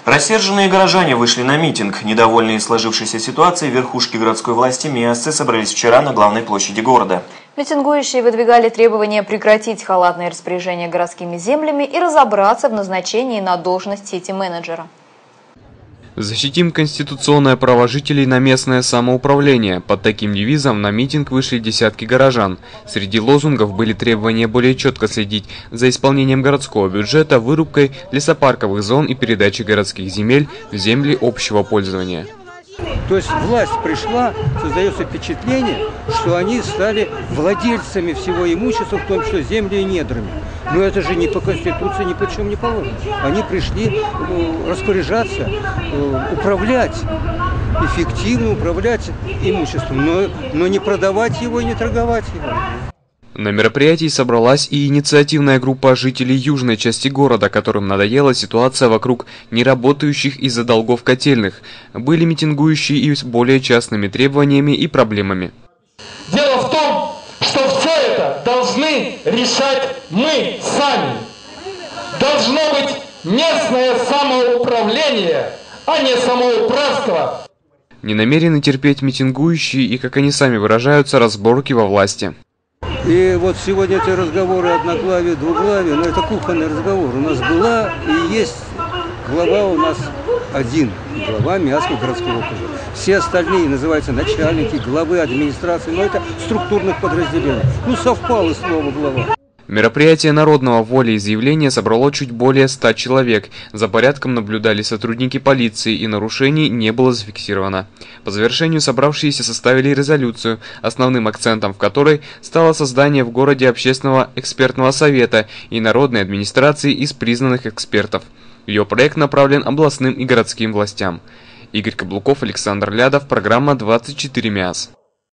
Рассерженные горожане вышли на митинг. Недовольные сложившейся ситуацией верхушки городской власти миассы собрались вчера на главной площади города. Митингующие выдвигали требования прекратить халатное распоряжение городскими землями и разобраться в назначении на должность сити-менеджера. Защитим конституционное право жителей на местное самоуправление. Под таким девизом на митинг вышли десятки горожан. Среди лозунгов были требования более четко следить за исполнением городского бюджета, вырубкой лесопарковых зон и передачей городских земель в земли общего пользования. То есть власть пришла, создается впечатление, что они стали владельцами всего имущества, в том числе земли и недрами. Но это же ни по Конституции, ни по чем не положено. Они пришли распоряжаться, управлять, эффективно управлять имуществом, но не продавать его и не торговать его. На мероприятии собралась и инициативная группа жителей южной части города, которым надоела ситуация вокруг неработающих из-за долгов котельных. Были митингующие и с более частными требованиями и проблемами. Дело в том, что все это должны решать мы сами. Должно быть местное самоуправление, а не самоуправство. Не намерены терпеть митингующие и, как они сами выражаются, разборки во власти. И вот сегодня эти разговоры одноглавие, двуглавие, но это кухонный разговор. У нас была и есть глава у нас один, глава Миасского городского округа. Все остальные называются начальники, главы администрации, но это структурных подразделений. Ну, совпало слово глава. Мероприятие народного волеизъявления собрало чуть более 100 человек. За порядком наблюдали сотрудники полиции, и нарушений не было зафиксировано. По завершению собравшиеся составили резолюцию, основным акцентом в которой стало создание в городе общественного экспертного совета и народной администрации из признанных экспертов. Ее проект направлен областным и городским властям. Игорь Каблуков, Александр Лядов, программа 24 МИАС.